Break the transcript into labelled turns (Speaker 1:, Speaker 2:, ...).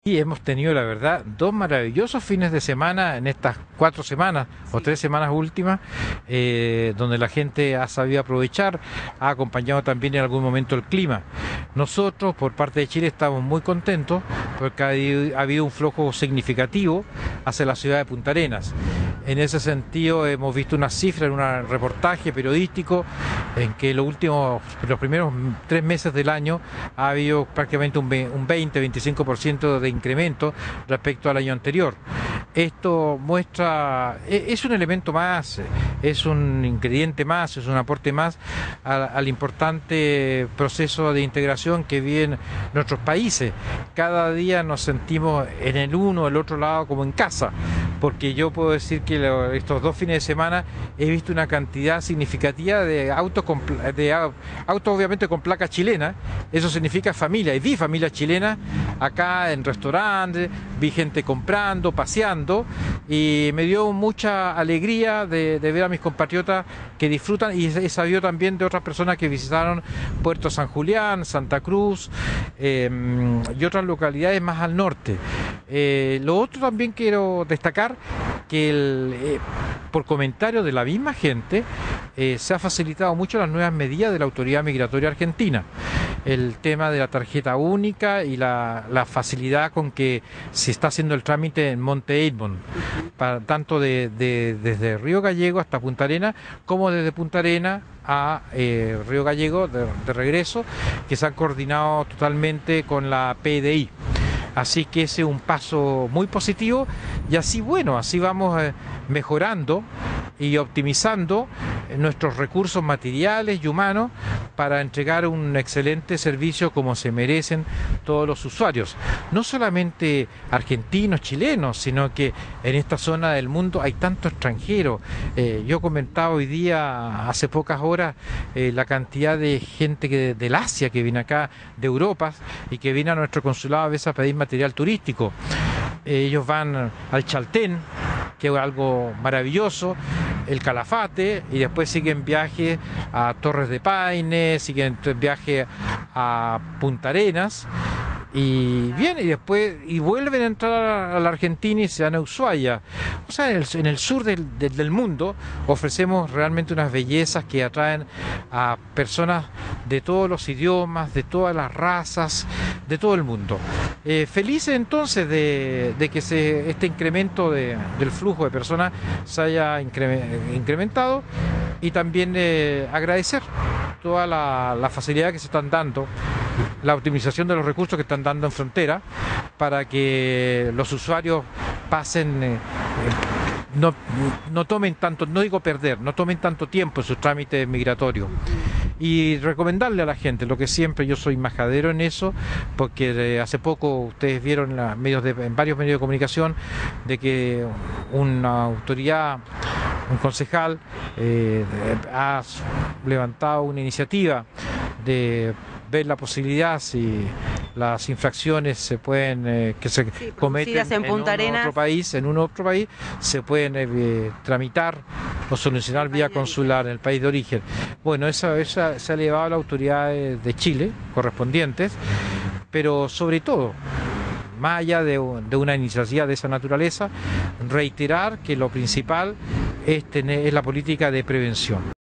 Speaker 1: Y hemos tenido, la verdad, dos maravillosos fines de semana en estas 4 semanas o 3 semanas últimas, donde la gente ha sabido aprovechar, ha acompañado también en algún momento el clima. Nosotros, por parte de Chile, estamos muy contentos porque ha habido un flujo significativo hacia la ciudad de Punta Arenas. En ese sentido, hemos visto una cifra en un reportaje periodístico en que los primeros 3 meses del año ha habido prácticamente un 20-25% de incremento respecto al año anterior. Esto muestra, es un elemento más, es un ingrediente más, es un aporte más al importante proceso de integración que viven nuestros países. Cada día nos sentimos en el uno o el otro lado como en casa, porque yo puedo decir que estos 2 fines de semana he visto una cantidad significativa de autos obviamente con placa chilena. Eso significa familia, y vi familias chilenas acá en restaurantes, vi gente comprando, paseando, y me dio mucha alegría de ver a mis compatriotas que disfrutan, y he sabido también de otras personas que visitaron Puerto San Julián, Santa Cruz y otras localidades más al norte. Lo otro también quiero destacar que por comentarios de la misma gente se ha facilitado mucho las nuevas medidas de la Autoridad Migratoria Argentina. El tema de la tarjeta única y la facilidad con que se está haciendo el trámite en Monte Edmond, tanto desde Río Gallego hasta Punta Arenas, como desde Punta Arenas a Río Gallego de regreso, que se han coordinado totalmente con la PDI. Así que ese es un paso muy positivo, y así vamos mejorando y optimizando nuestros recursos materiales y humanos para entregar un excelente servicio como se merecen todos los usuarios, no solamente argentinos, chilenos, sino que en esta zona del mundo hay tanto extranjero. Yo comentaba hoy día, hace pocas horas, la cantidad de gente del Asia que viene acá, de Europa, y que viene a nuestro consulado a veces a pedir material turístico. Ellos van al Chaltén, que es algo maravilloso, el Calafate, y después siguen viaje a Torres de Paine, siguen viaje a Punta Arenas, y después vuelven a entrar a la Argentina y se van a Ushuaia. O sea, en el sur del mundo ofrecemos realmente unas bellezas que atraen a personas de todos los idiomas, de todas las razas, de todo el mundo. Felices entonces de que este incremento del flujo de personas se haya incrementado, y también agradecer toda la facilidad que se están dando, la optimización de los recursos que están dando en frontera, para que los usuarios pasen, no tomen tanto, no digo perder, no tomen tanto tiempo en sus trámites migratorios. Y recomendarle a la gente, lo que siempre yo soy majadero en eso, porque hace poco ustedes vieron en varios medios de comunicación de que una autoridad, un concejal, ha levantado una iniciativa de ver la posibilidad si las infracciones se pueden que se cometen en un otro país se pueden tramitar o solucionar vía consular en el país de origen. Bueno, esa se ha elevado a las autoridades de Chile correspondientes, pero sobre todo, más allá de una iniciativa de esa naturaleza, reiterar que lo principal es la política de prevención.